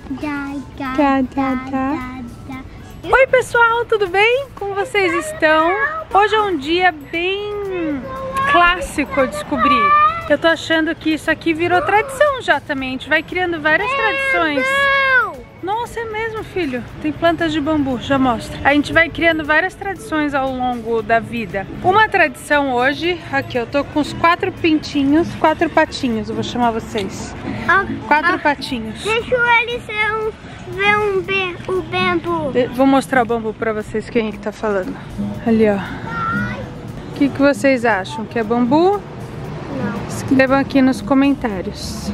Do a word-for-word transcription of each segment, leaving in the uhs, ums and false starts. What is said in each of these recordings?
Tá, tá, tá. Oi pessoal, tudo bem? Como vocês estão? Hoje é um dia bem clássico, eu descobri. Eu tô achando que isso aqui virou tradição já também. A gente vai criando várias tradições. Nossa, é mesmo, filho. Tem plantas de bambu, já mostro. A gente vai criando várias tradições ao longo da vida. Uma tradição hoje, aqui eu tô com os quatro pintinhos, quatro patinhos, eu vou chamar vocês. Quatro patinhos. Deixa eles ver um be o bambu. Vou mostrar o bambu pra vocês, quem é que tá falando. Ali, ó. O que, que vocês acham? Que é bambu? Não. Escrevam aqui nos comentários.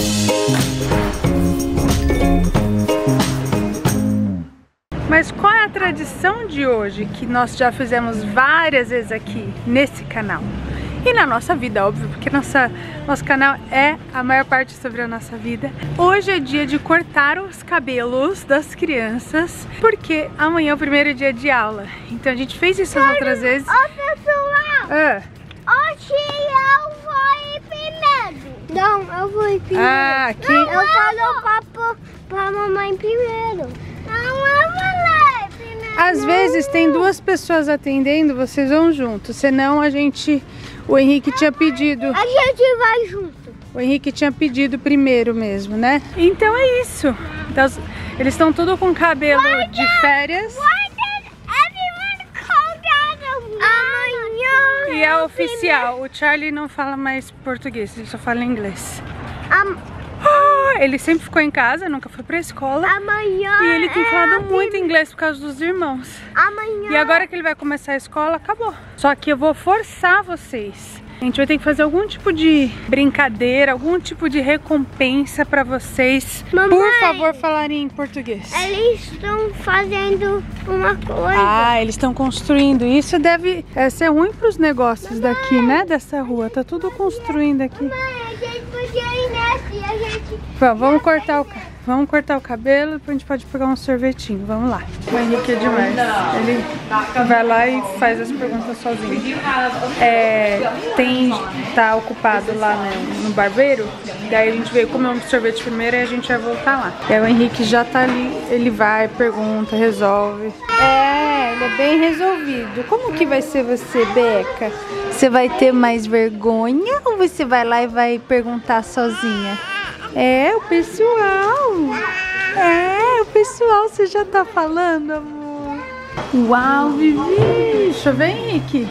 Mas qual é a tradição de hoje que nós já fizemos várias vezes aqui nesse canal? E na nossa vida, óbvio, porque nossa, nosso canal é a maior parte sobre a nossa vida. Hoje é dia de cortar os cabelos das crianças, porque amanhã é o primeiro dia de aula. Então a gente fez isso as outras vezes. Ô pessoal, Ah. hoje eu vou ir primeiro. Não, eu vou ir primeiro. Ah, aqui. Eu falo pra, pra mamãe primeiro. Não, eu falei primeiro. Às vezes tem duas pessoas atendendo, vocês vão juntos. Senão a gente... O Henrique tinha pedido... A gente vai junto. O Henrique tinha pedido primeiro mesmo, né? Então é isso. Então, eles estão tudo com cabelo de férias. Amanhã. E é oficial. O Charlie não fala mais português, ele só fala inglês. Am Ah, ele sempre ficou em casa, nunca foi pra escola. Amanhã. E ele tem é falado a muito prim- inglês por causa dos irmãos. Amanhã. E agora que ele vai começar a escola, acabou. Só que eu vou forçar vocês. A gente vai ter que fazer algum tipo de brincadeira, algum tipo de recompensa pra vocês. Mamãe, Por favor, falarem em português. Eles estão fazendo uma coisa. Ah, eles estão construindo. Isso deve é, ser ruim pros negócios daqui, né? Dessa rua. Tá tudo construindo aqui. Mãe, a gente podia ir nessa e a gente... Vamos, vamos cortar o ca- Vamos cortar o cabelo, depois a gente pode pegar um sorvetinho. Vamos lá. O Henrique é demais. Ele vai lá e faz as perguntas sozinho. É, tem, tá ocupado lá no, no barbeiro. Daí a gente veio comer um sorvete primeiro e a gente vai voltar lá. E aí o Henrique já tá ali, ele vai, pergunta, resolve. É, ele é bem resolvido. Como que vai ser você, Beca? Você vai ter mais vergonha ou você vai lá e vai perguntar sozinha? É, o pessoal. É, o pessoal, você já tá falando, amor. Uau, Vivi. Deixa eu ver, Henrique.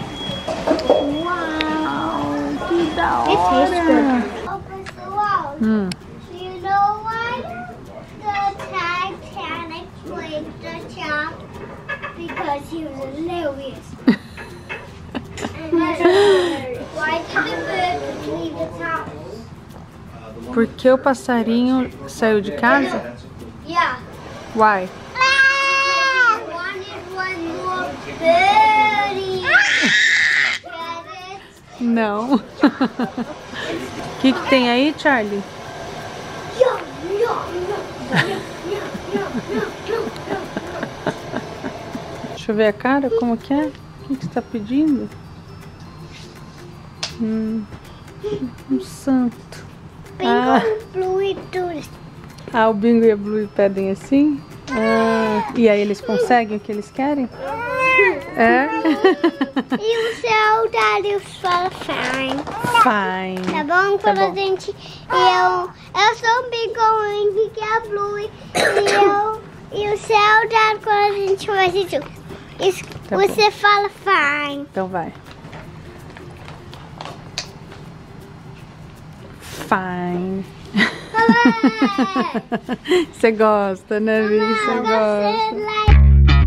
Uau, que da hora. Ô, pessoal, Hum. you know why the Titanic played the top? Because he was hilarious. And then, why did the bird leave the top? Por que o passarinho saiu de casa? Yeah. Why? Because he wanted one more birdie. Get it? Não. O que que tem aí, Charlie? Yum, yum, yum, yum, yum, yum, yum. Deixa eu ver a cara, como que é? O que que você tá pedindo? Hum, um santo. Bingo, Ah. blue e tudo. Ah, o Bingo e a Blue pedem assim? Ah, e aí eles conseguem o que eles querem? É? E o seu Dário fala fine. Fine. Tá bom? Tá Pra bom. gente. Eu, eu sou o Bingo, o Henrique é a Blue. E eu. E o seu Dário quando a gente faz isso. isso Tá você fala fine. Então vai. Fine. Você gosta, né, Vi? Você gosta. like.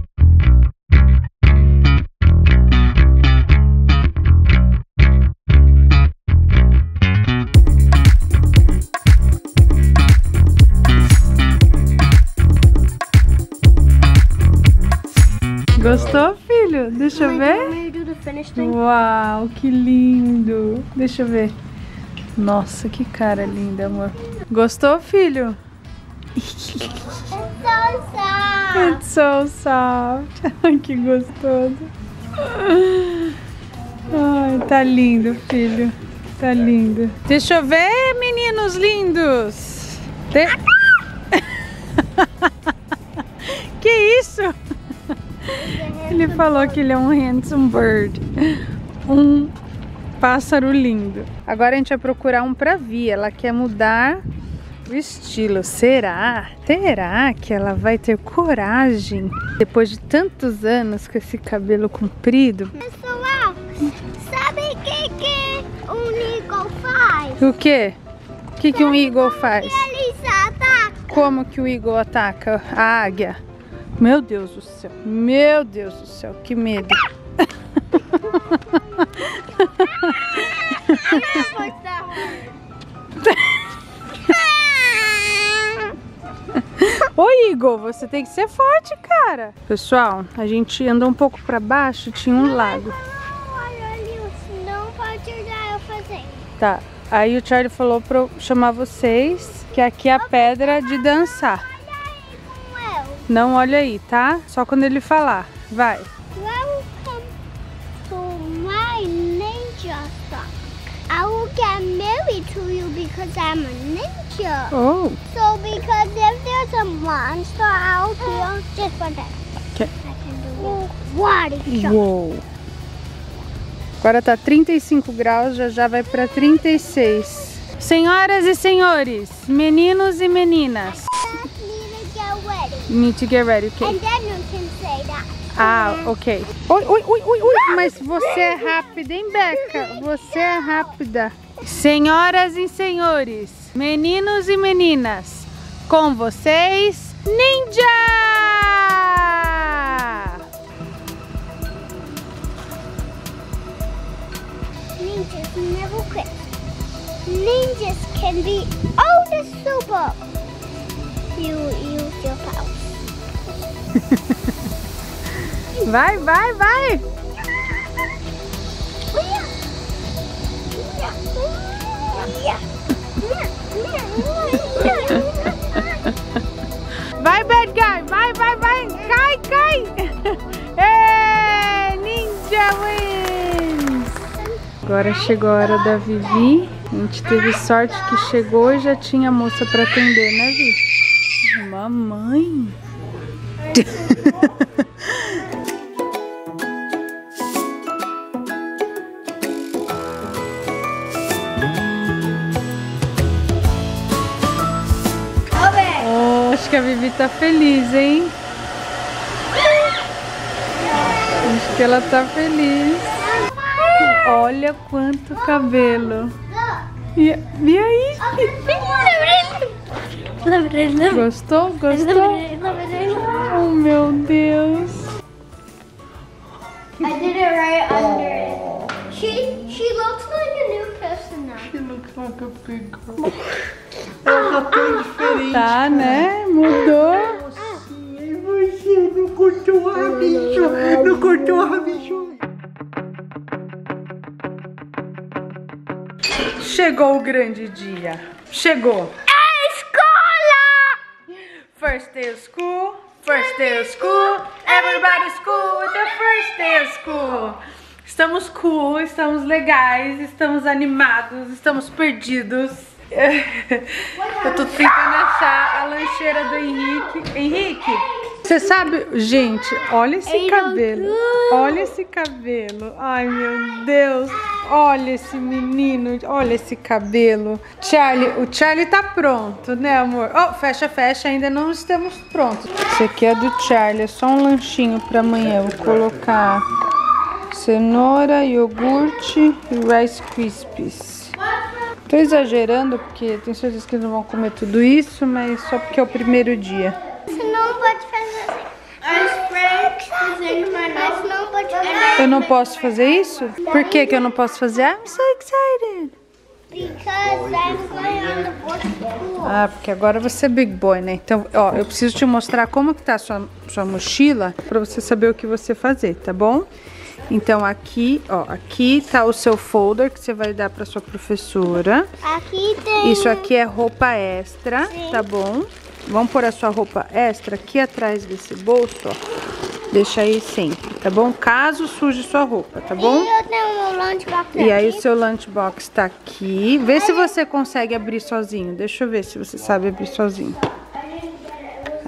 Gostou, filho? Deixa eu ver. Uau. Uau, que lindo. Deixa eu ver. Nossa, que cara linda, amor. Gostou, filho? It's so soft. It's so soft. Ai, que gostoso. Ai, tá lindo, filho. Tá lindo. Deixa eu ver, meninos lindos. De... Que isso? Ele falou que ele é um handsome bird. Um pássaro lindo. Agora a gente vai procurar um pra Vi. Ela quer mudar o estilo. Será? Será que ela vai ter coragem depois de tantos anos com esse cabelo comprido? Pessoal, sabe o que, que um eagle faz? O quê? O que, que um eagle faz? Eles atacam. Como que o eagle ataca a águia? Meu Deus do céu. Meu Deus do céu. Que medo. Ô Igor, você tem que ser forte, cara. Pessoal, a gente andou um pouco pra baixo, tinha um lago. Olha ali, não pode ajudar eu fazer. Tá, aí o Charlie falou pra eu chamar vocês, que aqui é a pedra de dançar. Olha aí com eu. Não olha aí, tá? Só quando ele falar. Vai. Welcome to my ninja sock. I will get married to you because I'm a ninja. Oh. So because if there's a monster out here, just one time. Okay. I can do what? Uou. Agora tá trinta e cinco graus, já já vai pra trinta e seis. Senhoras e senhores, meninos e meninas. Need to get ready. Need to get ready, okay? And then you can say that. Ah, ok. Ui, ui, ui, ui, ui. Mas você é rápida, hein, Beca? Você é rápida. Senhoras e senhores, meninos e meninas, com vocês, Ninja! Ninjas never quit. Ninjas can be all the super. You use your powers. Vai, vai, vai! Vai, bad guy! Vai, vai, vai! Cai, cai! É, Ninja wins! Agora chegou a hora da Vivi. A gente teve sorte que chegou e já tinha moça pra atender, né, Vi? Mamãe! Oh, acho que a Vivi tá feliz, hein? Acho que ela tá feliz. Olha quanto cabelo. E, e aí? Gostou? Gostou? Oh, meu Deus. I did it right under it. She she looks like a new person now. She looks like a big girl. Ela tá tão diferente. Tá, né? Mudou. E você não cortou a rabicho? Não cortou a rabicho? Chegou o grande dia. Chegou. É escola! First day of school. First day of school. Everybody school. The first day of school. Estamos cool, estamos legais, estamos animados, estamos perdidos. Eu tô tentando achar a lancheira do Henrique. Henrique, você sabe, gente, olha esse cabelo. Olha esse cabelo. Ai, meu Deus. Olha esse menino, olha esse cabelo. Charlie, o Charlie tá pronto, né, amor? Oh, fecha, fecha, ainda não estamos prontos. Esse aqui é do Charlie, é só um lanchinho pra amanhã. Vou colocar cenoura, iogurte e Rice Krispies. Tô exagerando porque tenho certeza que eles não vão comer tudo isso, mas só porque é o primeiro dia. Você não pode fazer as Franks, mas não pode fazer. Eu não posso fazer isso? Por que que eu não posso fazer? I'm so excited. Because I'm going on the board school. Ah, porque agora você é big boy, né? Então, ó, eu preciso te mostrar como que tá a sua, sua mochila pra você saber o que você fazer, tá bom? Então aqui, ó, aqui tá o seu folder que você vai dar pra sua professora. Aqui tem. Isso aqui é roupa extra, Sim. tá bom? Vamos pôr a sua roupa extra aqui atrás desse bolso, ó. Deixa aí sempre, tá bom? Caso suje sua roupa, tá bom? E eu tenho meu lunchbox aqui. E aí o seu lunchbox tá aqui. Vê se você consegue abrir sozinho. Deixa eu ver se você sabe abrir sozinho.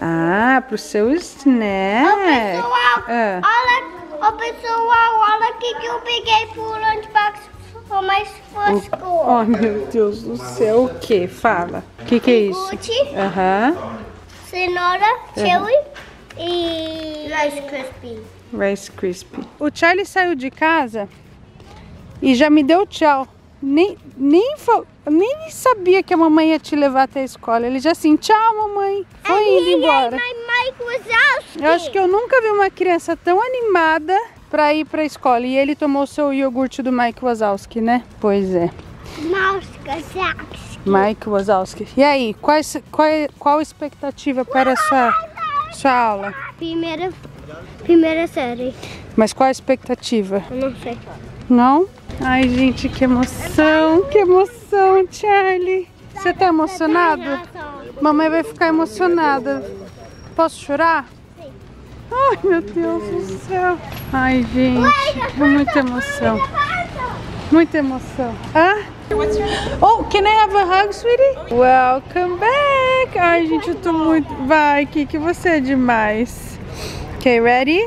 Ah, pro seu snack. Ô, pessoal, Ah. olha, ô, pessoal, olha aqui que eu peguei pro lunchbox mais fosco. Oh, meu Deus do céu. O que? Fala. O que que é isso? Gucci, Aham. cenoura, chili e Rice Krispies. Rice Krispies. O Charlie saiu de casa e já me deu tchau. Nem, nem, fa- nem sabia que a mamãe ia te levar até a escola. Ele já assim, tchau mamãe. Foi indo embora. Mike Wazowski. Eu acho que eu nunca vi uma criança tão animada pra ir pra escola. E ele tomou seu iogurte do Mike Wazowski, né? Pois é. Mouse Wazowski. Mike Wazowski. E aí, qual, qual, qual a expectativa para essa sua aula? Primeira, primeira série. Mas qual a expectativa? Eu não sei. Não? Ai, gente, que emoção, que emoção, Charlie. Você tá emocionado? Mamãe vai ficar emocionada. Posso chorar? Sim. Ai, meu Deus do céu. Ai, gente, é muita emoção. Muita emoção. Ah? Oh, can I have a hug, sweetie? Welcome back. Ai, gente, eu tô muito... Vai, Kiki, você é demais. Okay, ready?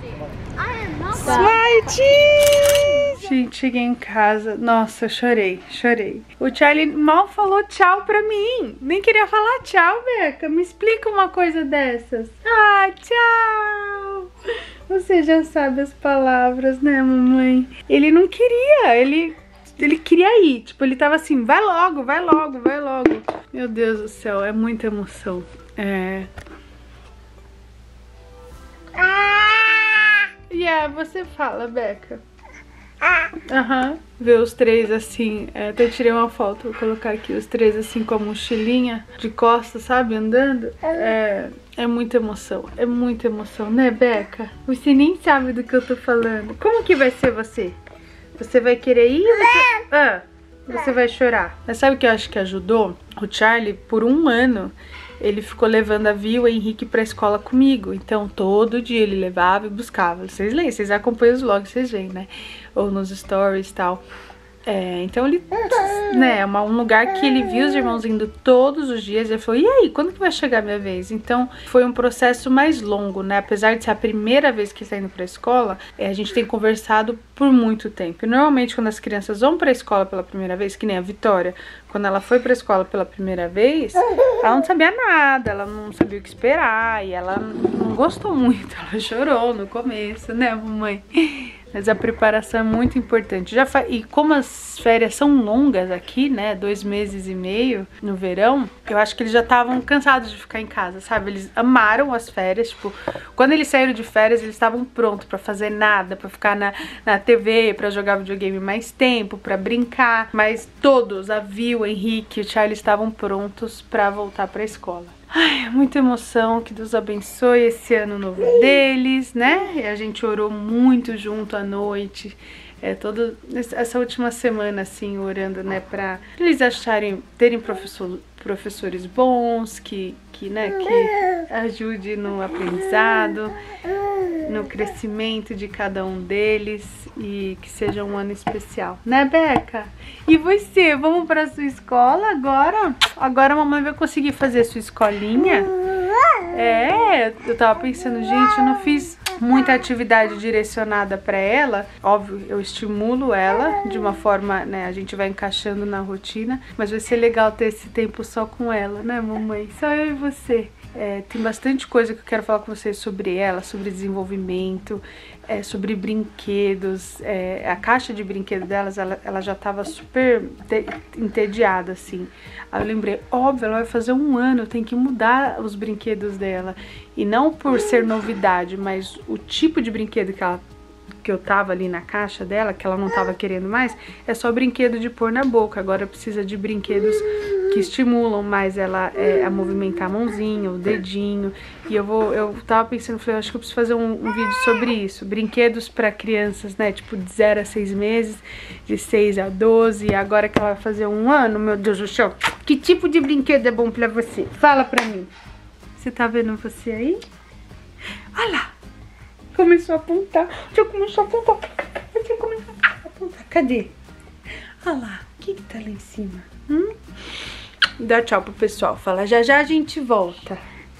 Smite! Gente, cheguei em casa. Nossa, eu chorei, chorei. O Charlie mal falou tchau pra mim. Nem queria falar tchau, Beca. Me explica uma coisa dessas. Ah, tchau! Você já sabe as palavras, né, mamãe? Ele não queria, ele... Ele queria ir, tipo, ele tava assim, vai logo, vai logo, vai logo. Meu Deus do céu, é muita emoção. É... E yeah, você fala, Beca. Aham. Uhum. Ver os três assim, é, até tirei uma foto, vou colocar aqui os três assim com a mochilinha de costas, sabe, andando. É, é muita emoção, é muita emoção, né, Beca? Você nem sabe do que eu tô falando. Como que vai ser você? Você vai querer ir ou você... Ah, você vai chorar? Mas sabe o que eu acho que ajudou? O Charlie, por um ano, ele ficou levando a Vi e o Henrique pra escola comigo. Então, todo dia ele levava e buscava. Vocês leem, vocês acompanham os vlogs, vocês veem, né? Ou nos stories e tal. É, então ele, né, é um lugar que ele viu os irmãos indo todos os dias e ele falou, e aí, quando que vai chegar a minha vez? Então foi um processo mais longo, né, apesar de ser a primeira vez que está indo pra escola, é, a gente tem conversado por muito tempo. E normalmente quando as crianças vão pra escola pela primeira vez, que nem a Vitória, quando ela foi pra escola pela primeira vez, ela não sabia nada, ela não sabia o que esperar e ela não gostou muito, ela chorou no começo, né, mamãe? Mas a preparação é muito importante. Já fa... E como as férias são longas aqui, né? Dois meses e meio no verão, eu acho que eles já estavam cansados de ficar em casa, sabe? Eles amaram as férias. Tipo, quando eles saíram de férias, eles estavam prontos pra fazer nada, pra ficar na, na T V, pra jogar videogame mais tempo, pra brincar. Mas todos, a Vi, o Henrique e o Charlie, estavam prontos pra voltar pra escola. Ai, muita emoção, que Deus abençoe esse ano novo deles, né? E a gente orou muito junto à noite, é, toda essa última semana, assim, orando, né, pra eles acharem, terem professor, professores bons, que, que, né, que ajude no aprendizado, no crescimento de cada um deles e que seja um ano especial, né, Beca? E você, vamos para sua escola agora? Agora a mamãe vai conseguir fazer sua escolinha? É, eu tava pensando, gente, eu não fiz muita atividade direcionada para ela. Óbvio, eu estimulo ela de uma forma, né, a gente vai encaixando na rotina, mas vai ser legal ter esse tempo só com ela, né, mamãe? Só eu e você. É, tem bastante coisa que eu quero falar com vocês sobre ela, sobre desenvolvimento, é, sobre brinquedos. É, a caixa de brinquedos delas, ela, ela já tava super entediada, assim. Aí eu lembrei, óbvio, ela vai fazer um ano, eu tenho que mudar os brinquedos dela. E não por ser novidade, mas o tipo de brinquedo que ela que eu tava ali na caixa dela, que ela não tava querendo mais, é só brinquedo de pôr na boca. Agora precisa de brinquedos que estimulam mais ela é, a movimentar a mãozinha, o dedinho. E eu vou, eu tava pensando, falei, acho que eu preciso fazer um, um vídeo sobre isso. Brinquedos para crianças, né, tipo de zero a seis meses, de seis a doze, e agora que ela vai fazer um ano, meu Deus do céu, que tipo de brinquedo é bom pra você? Fala pra mim. Você tá vendo você aí? Olha lá. Começou a apontar. Já começou a apontar. Já começou a apontar. Cadê? Olha lá. O que que tá lá em cima? Hum? Dá tchau pro pessoal. Fala, já já a gente volta.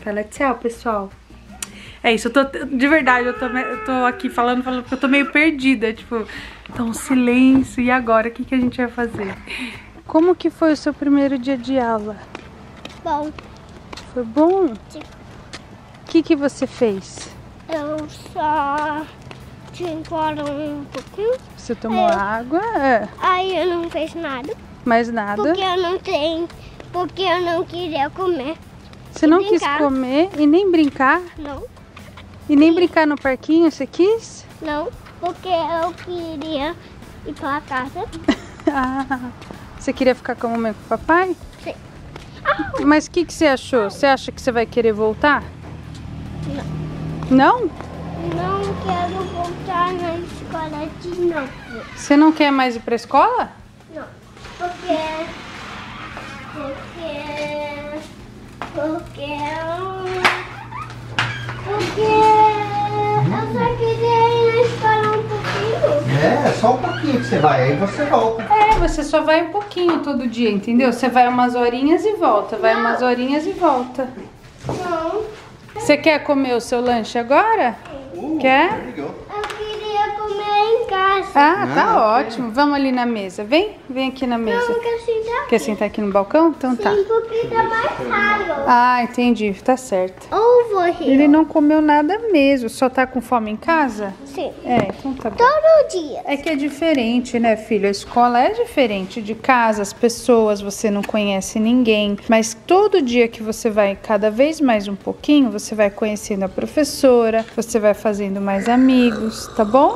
Fala tchau, pessoal. É isso, eu tô, de verdade, eu tô, eu tô aqui falando, falando porque eu tô meio perdida, tipo, tá um silêncio, e agora, o que que a gente vai fazer? Como que foi o seu primeiro dia de aula? Bom. Foi bom? Sim. O que que você fez? Eu só tinha fora um pouquinho. Você tomou É. água? É. Aí eu não fiz nada. Mais nada? Porque eu não tenho. Porque eu não queria comer. Você E não brincar. quis comer e nem brincar? Não, E nem brincar no parquinho, você quis? não. Porque eu queria ir pra casa. Ah, você queria ficar com a mamãe e com o papai? Sim. Mas o que, que você achou? Você acha que você vai querer voltar? Não. Não? Não quero voltar na escola de novo. Você não quer mais ir pra escola? Não. Porque. Porque. Porque. Porque. Eu só queria ir na escola um pouquinho. É, só um pouquinho que você vai, aí você volta. É, você só vai um pouquinho todo dia, entendeu? Você vai umas horinhas e volta, vai umas horinhas e volta. Não. Você quer comer o seu lanche agora? Uh, Quer? legal. Eu queria comer em casa. Ah, tá Ah, ok. ótimo. Vamos ali na mesa. Vem, vem aqui na mesa. Não, quero sentar. Quer sentar aqui no balcão? Então tá. Sim, porque tá mais caro. Ah, entendi. Tá certo. Over Ele here. não comeu nada mesmo. Só tá com fome em casa? Sim. É, então tá bom. Todo dia. É que é diferente, né, filho? A escola é diferente de casa, as pessoas, você não conhece ninguém. Mas todo dia que você vai cada vez mais um pouquinho, você vai conhecendo a professora, você vai fazendo mais amigos, tá bom?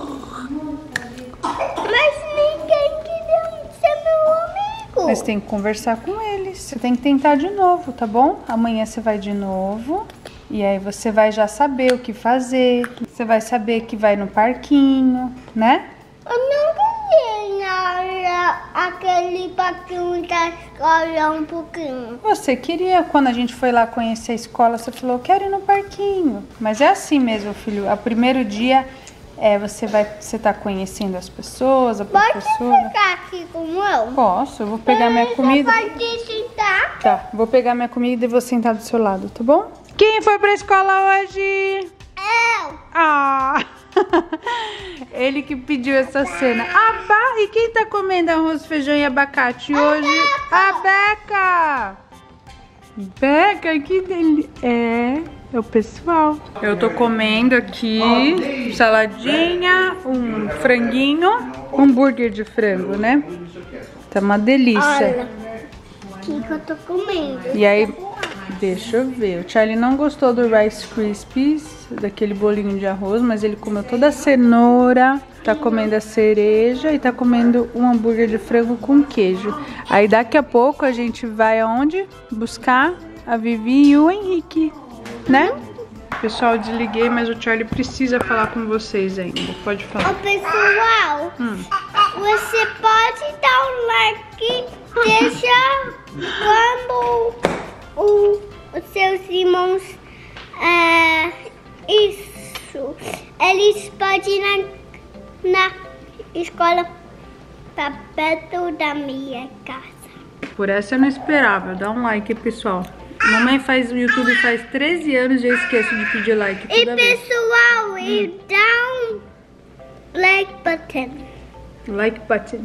Mas ninguém queria ser meu amigo. Mas tem que conversar com eles. Você tem que tentar de novo, tá bom? Amanhã você vai de novo. E aí você vai já saber o que fazer. Você vai saber que vai no parquinho, né? Eu não queria ir na, aquele parquinho da escola um pouquinho. Você queria, quando a gente foi lá conhecer a escola, você falou, eu quero ir no parquinho. Mas é assim mesmo, filho. O primeiro dia é, você vai, você tá conhecendo as pessoas, a Pode professora. ficar aqui com eu? Posso, eu vou pegar minha comida. Você pode sentar? Tá, vou pegar minha comida e vou sentar do seu lado, tá bom? Quem foi pra escola hoje? Eu. Ah! Ele que pediu essa cena. Abá! E quem tá comendo arroz, feijão e abacate hoje? A Beca! Beca, que delícia! É, é o pessoal. Eu tô comendo aqui saladinha, um franguinho, um hambúrguer de frango, né? Tá uma delícia. Olha, o que, que eu tô comendo? E aí, deixa eu ver. O Charlie não gostou do Rice Krispies, daquele bolinho de arroz, mas ele comeu toda a cenoura, tá comendo a cereja e tá comendo um hambúrguer de frango com queijo. Aí daqui a pouco a gente vai aonde? Buscar a Vivi e o Henrique, né? Pessoal, desliguei, mas o Charlie precisa falar com vocês ainda. Pode falar. Ô, pessoal, Hum. você pode dar um like, deixa quando o, os seus irmãos, é, isso, eles podem ir na, na escola pra perto da minha casa. Por essa eu não esperava. Dá um like, pessoal. Mamãe faz o YouTube faz treze anos e eu esqueço de pedir like E toda vez. pessoal, e dá um like button. Like button.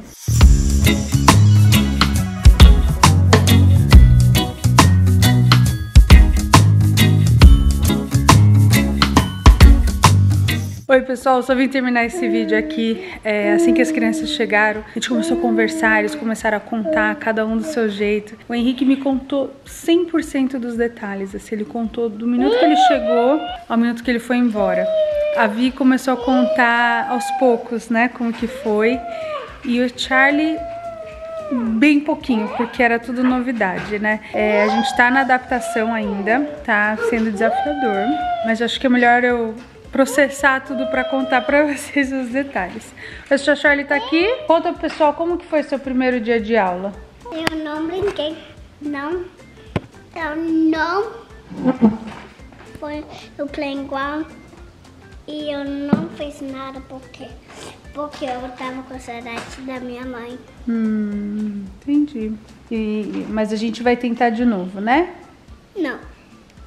Oi pessoal, só vim terminar esse vídeo aqui, é, assim que as crianças chegaram, a gente começou a conversar, eles começaram a contar, cada um do seu jeito. O Henrique me contou cem por cento dos detalhes, assim, ele contou do minuto que ele chegou ao minuto que ele foi embora. A Vi começou a contar aos poucos, né, como que foi, e o Charlie bem pouquinho, porque era tudo novidade, né? É, a gente tá na adaptação ainda, tá sendo desafiador, mas acho que é melhor eu processar tudo pra contar pra vocês os detalhes. O seu Charlie tá aqui. Conta pro pessoal como que foi seu primeiro dia de aula. Eu não brinquei, não. Eu não fui no playground e eu não fiz nada porque, porque eu tava com saudade da minha mãe. Hum, entendi. E, mas a gente vai tentar de novo, né? Não.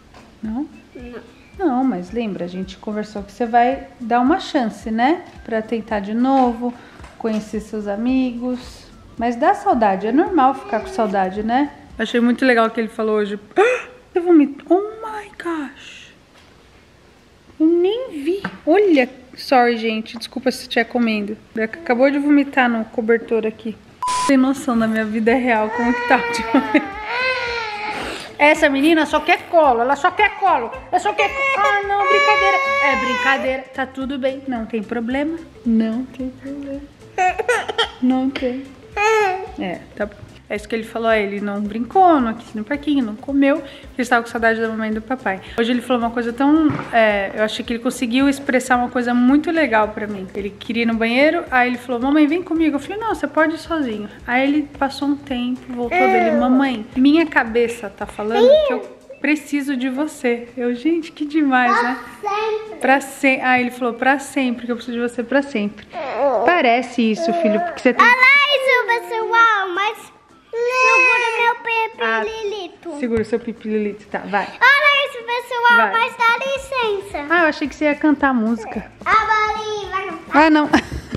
Não? Não. Não, mas lembra, a gente conversou que você vai dar uma chance, né? Pra tentar de novo, conhecer seus amigos. Mas dá saudade, é normal ficar com saudade, né? Achei muito legal o que ele falou hoje. Eu vomito. Oh my gosh. Eu nem vi. Olha, sorry, gente. Desculpa se estiver comendo. Acabou de vomitar no cobertor aqui. Não tem noção da minha vida real, como que tá ultimamente. Essa menina só quer colo, ela só quer colo. Ela só quer... Ah, não, brincadeira. É brincadeira. Tá tudo bem. Não tem problema. Não tem problema. Não tem. É, tá bom. É isso que ele falou, ele não brincou, não quis no parquinho, não comeu, porque estava com saudade da mamãe e do papai. Hoje ele falou uma coisa tão... É, eu achei que ele conseguiu expressar uma coisa muito legal pra mim. Ele queria ir no banheiro, aí ele falou, mamãe, vem comigo. Eu falei, não, você pode ir sozinho. Aí ele passou um tempo, voltou dele, mamãe, minha cabeça tá falando que eu preciso de você. Eu, gente, que demais, né? Sempre. Pra sempre. Ah, ele falou, pra sempre, que eu preciso de você pra sempre. Parece isso, filho, porque você tem... Olha isso, pessoal, mas... Segura meu pipililito. Ah, segura o seu pipililito, tá, vai. Olha isso, pessoal, Vai. mas dá licença. Ah, eu achei que você ia cantar música. A Bali vai cantar. Ah, não.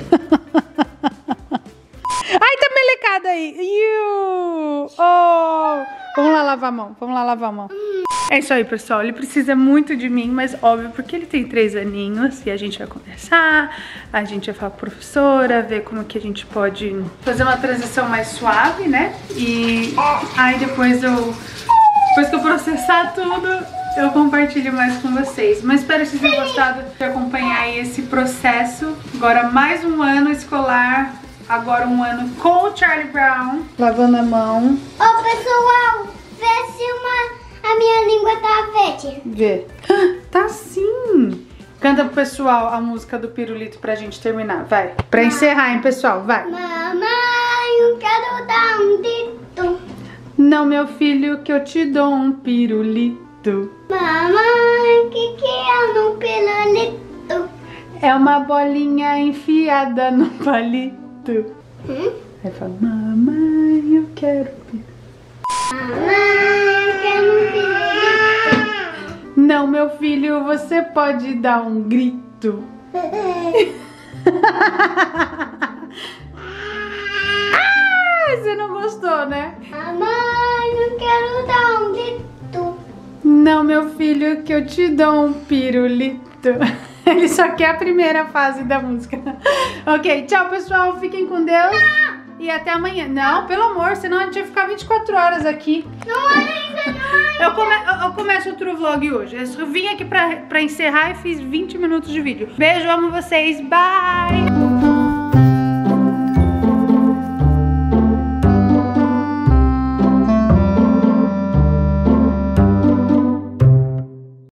Ai, tá melecada aí. Iu. Oh. Vamos lá lavar a mão, vamos lá lavar a mão. É isso aí, pessoal. Ele precisa muito de mim, mas óbvio, porque ele tem três aninhos e a gente vai conversar, a gente vai falar com a professora, ver como que a gente pode fazer uma transição mais suave, né? E aí depois eu, depois que eu processar tudo, eu compartilho mais com vocês. Mas espero que vocês tenham gostado de acompanhar aí esse processo. Agora mais um ano escolar, agora um ano com o Charlie Brown, lavando a mão. Ô, pessoal, vê se uma... A minha língua tá verde. Vê. Tá sim. Canta pro pessoal a música do pirulito pra gente terminar, vai. Pra encerrar, hein, pessoal, vai. Mamãe, eu quero dar um dito. Não, meu filho, que eu te dou um pirulito. Mamãe, que que é um pirulito? É uma bolinha enfiada no palito. Hum? Aí fala, mamãe, eu quero pirulito. Mamãe, eu quero um pirulito. Não, meu filho, você pode dar um grito. Ah, você não gostou, né? Mamãe, eu quero dar um grito. Não, meu filho, que eu te dou um pirulito. Ele só quer a primeira fase da música. Ok, tchau, pessoal. Fiquem com Deus. Não. E até amanhã. Não, pelo amor, senão a gente vai ficar vinte e quatro horas aqui. Não ainda, não ainda. Eu, come, eu, eu começo outro vlog hoje. Eu vim aqui pra, pra encerrar e fiz vinte minutos de vídeo. Beijo, amo vocês. Bye!